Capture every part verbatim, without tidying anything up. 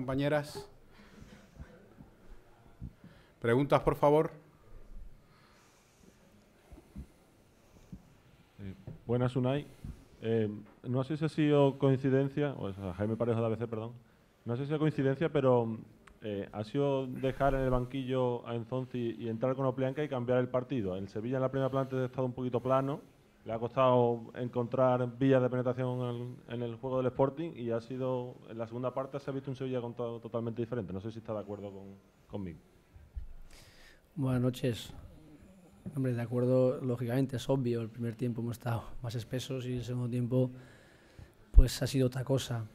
compañeras. Preguntas, por favor. Eh, buenas, Unai. Eh, no sé si ha sido coincidencia, o sea, Jaime Parejo de A B C, perdón. No sé si ha sido coincidencia, pero eh, ha sido dejar en el banquillo a Enzonzi y entrar con Oplianca y cambiar el partido. El Sevilla en la primera planta ha estado un poquito plano, le ha costado encontrar vías de penetración en el, en el juego del Sporting y ha sido, en la segunda parte se ha visto un Sevilla con todo, totalmente diferente. No sé si está de acuerdo con, conmigo. Buenas noches. Hombre, de acuerdo, lógicamente es obvio, el primer tiempo hemos estado más espesos y el segundo tiempo pues ha sido otra cosa.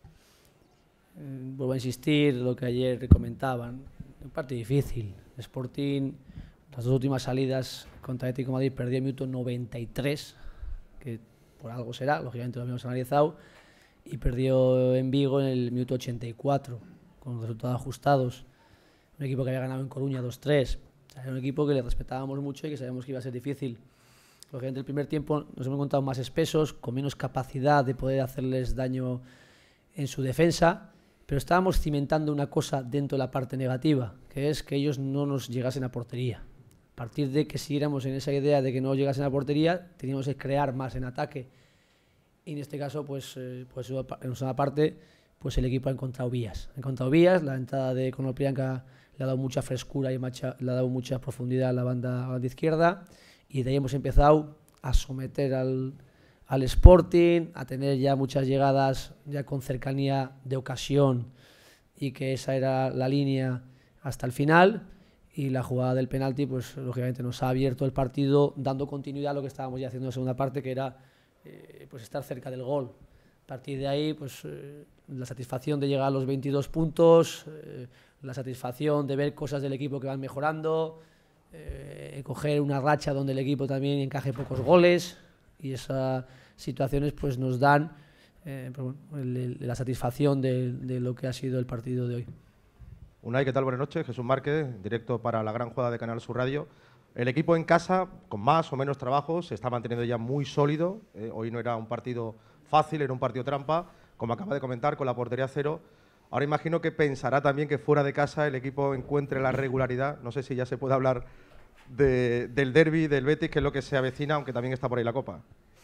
Eh, vuelvo a insistir, lo que ayer comentaban, un partido difícil. Sporting, las dos últimas salidas contra Atlético de Madrid perdió el minuto noventa y tres, que por algo será, lógicamente lo habíamos analizado, y perdió en Vigo en el minuto ochenta y cuatro, con los resultados ajustados. Un equipo que había ganado en Coruña dos tres. O sea, era un equipo que le respetábamos mucho y que sabíamos que iba a ser difícil. Lógicamente el primer tiempo nos hemos encontrado más espesos, con menos capacidad de poder hacerles daño en su defensa, pero estábamos cimentando una cosa dentro de la parte negativa, que es que ellos no nos llegasen a portería. A partir de que siguiéramos en esa idea de que no llegasen a portería, teníamos que crear más en ataque. Y en este caso, pues, eh, pues en una parte, pues el equipo ha encontrado vías. Ha encontrado vías, la entrada de Konoplyanka le ha dado mucha frescura y macha, le ha dado mucha profundidad a la banda, a la banda izquierda, y de ahí hemos empezado a someter al, al Sporting, a tener ya muchas llegadas ya con cercanía de ocasión, y que esa era la línea hasta el final, y la jugada del penalti pues lógicamente nos ha abierto el partido, dando continuidad a lo que estábamos ya haciendo en la segunda parte, que era eh, pues estar cerca del gol. A partir de ahí pues eh, la satisfacción de llegar a los veintidós puntos, eh, la satisfacción de ver cosas del equipo que van mejorando, eh, coger una racha donde el equipo también encaje pocos goles, y esas situaciones pues nos dan eh, pues, bueno, el, el, la satisfacción de, de lo que ha sido el partido de hoy. Unai, ¿qué tal? Buenas noches. Jesús Márquez, directo para la gran jugada de Canal Sur Radio. El equipo en casa, con más o menos trabajo, se está manteniendo ya muy sólido. Eh, hoy no era un partido fácil, era un partido trampa, como acaba de comentar, con la portería cero. Ahora imagino que pensará también que fuera de casa el equipo encuentre la regularidad. No sé si ya se puede hablar de, del derbi del Betis, que es lo que se avecina, aunque también está por ahí la Copa.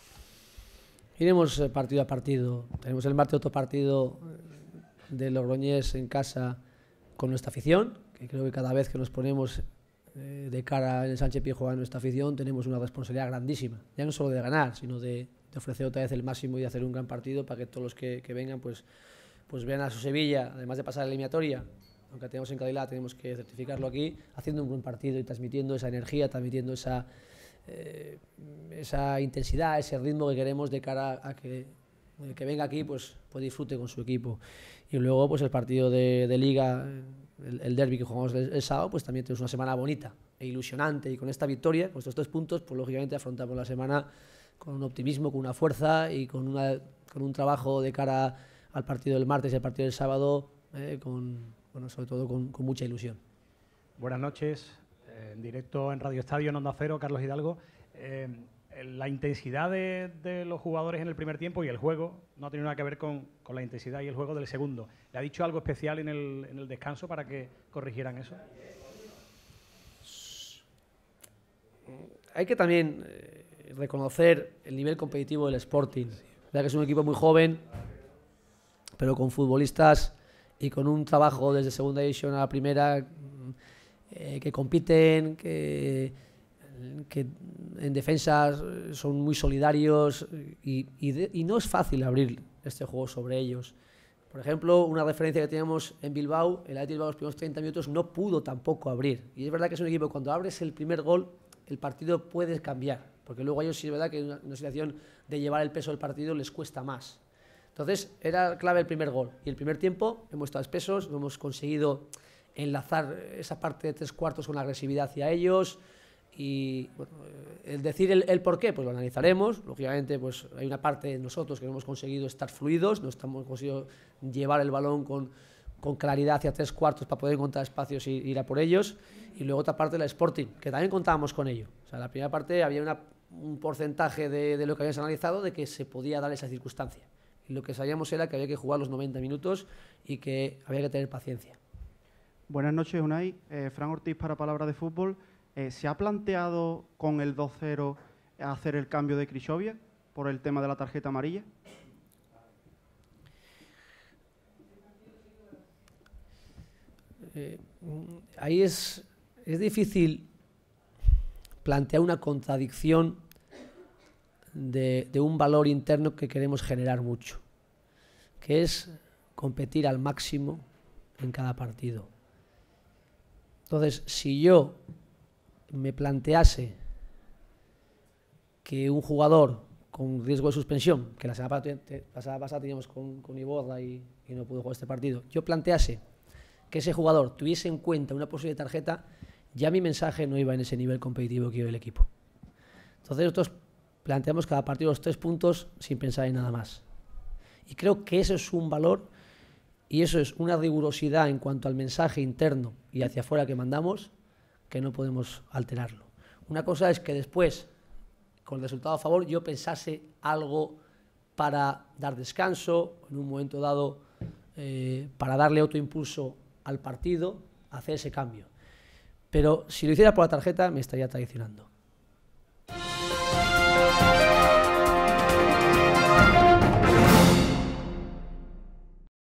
Iremos partido a partido. Tenemos el martes otro partido de Logroñés en casa con nuestra afición, que creo que cada vez que nos ponemos eh, de cara en el Sánchez Pizjuán a nuestra afición tenemos una responsabilidad grandísima. Ya no solo de ganar, sino de, de ofrecer otra vez el máximo y de hacer un gran partido para que todos los que, que vengan pues pues vean a su Sevilla, además de pasar la eliminatoria, aunque tenemos en Cadillac, tenemos que certificarlo aquí, haciendo un buen partido y transmitiendo esa energía, transmitiendo esa, eh, esa intensidad, ese ritmo que queremos de cara a que el que venga aquí pues, pues disfrute con su equipo. Y luego pues el partido de, de Liga, el, el derbi que jugamos el, el sábado, pues también tenemos una semana bonita e ilusionante, y con esta victoria, con estos tres puntos, pues lógicamente afrontamos la semana con un optimismo, con una fuerza y con, una, con un trabajo de cara al partido del martes y al partido del sábado, eh, con, bueno, sobre todo con, con mucha ilusión. Buenas noches, eh, en directo en Radio Estadio, en Onda Cero, Carlos Hidalgo. Eh, la intensidad de, de los jugadores en el primer tiempo y el juego no ha tenido nada que ver con, con la intensidad y el juego del segundo. ¿Le ha dicho algo especial en el, en el descanso para que corrigieran eso? Hay que también eh, reconocer el nivel competitivo del Sporting. Ya que es un equipo muy joven, pero con futbolistas y con un trabajo desde segunda división a la primera, eh, que compiten, que, que en defensa son muy solidarios, y, y, de, y no es fácil abrir este juego sobre ellos. Por ejemplo, una referencia que teníamos en Bilbao, el Athletic Bilbao los primeros treinta minutos no pudo tampoco abrir, y es verdad que es un equipo que cuando abres el primer gol el partido puede cambiar, porque luego a ellos sí es verdad que en una, una situación de llevar el peso del partido les cuesta más. Entonces, era clave el primer gol. Y el primer tiempo hemos estado espesos, no hemos conseguido enlazar esa parte de tres cuartos con la agresividad hacia ellos. Y bueno, el decir el, el por qué, pues lo analizaremos. Lógicamente, pues hay una parte de nosotros que no hemos conseguido estar fluidos, no hemos conseguido llevar el balón con, con claridad hacia tres cuartos para poder encontrar espacios y ir a por ellos. Y luego otra parte, la Sporting, que también contábamos con ello. O sea, en la primera parte había una, un porcentaje de, de lo que habíamos analizado de que se podía dar esa circunstancia. Y lo que sabíamos era que había que jugar los noventa minutos y que había que tener paciencia. Buenas noches, Unai. Eh, Fran Ortiz para Palabra de Fútbol. Eh, ¿Se ha planteado con el dos cero hacer el cambio de Krychowiak por el tema de la tarjeta amarilla? Eh, ahí es, es difícil plantear una contradicción de, de un valor interno que queremos generar mucho, que es competir al máximo en cada partido. Entonces, si yo me plantease que un jugador con riesgo de suspensión, que la semana pasada, pasada teníamos con, con Iborra y, y no pudo jugar este partido, yo plantease que ese jugador tuviese en cuenta una posible tarjeta, ya mi mensaje no iba en ese nivel competitivo que iba el equipo. Entonces nosotros planteamos cada partido los tres puntos sin pensar en nada más. Y creo que eso es un valor y eso es una rigurosidad en cuanto al mensaje interno y hacia afuera que mandamos, que no podemos alterarlo. Una cosa es que después, con el resultado a favor, yo pensase algo para dar descanso, en un momento dado, eh, para darle otro impulso al partido, hacer ese cambio. Pero si lo hiciera por la tarjeta, me estaría traicionando.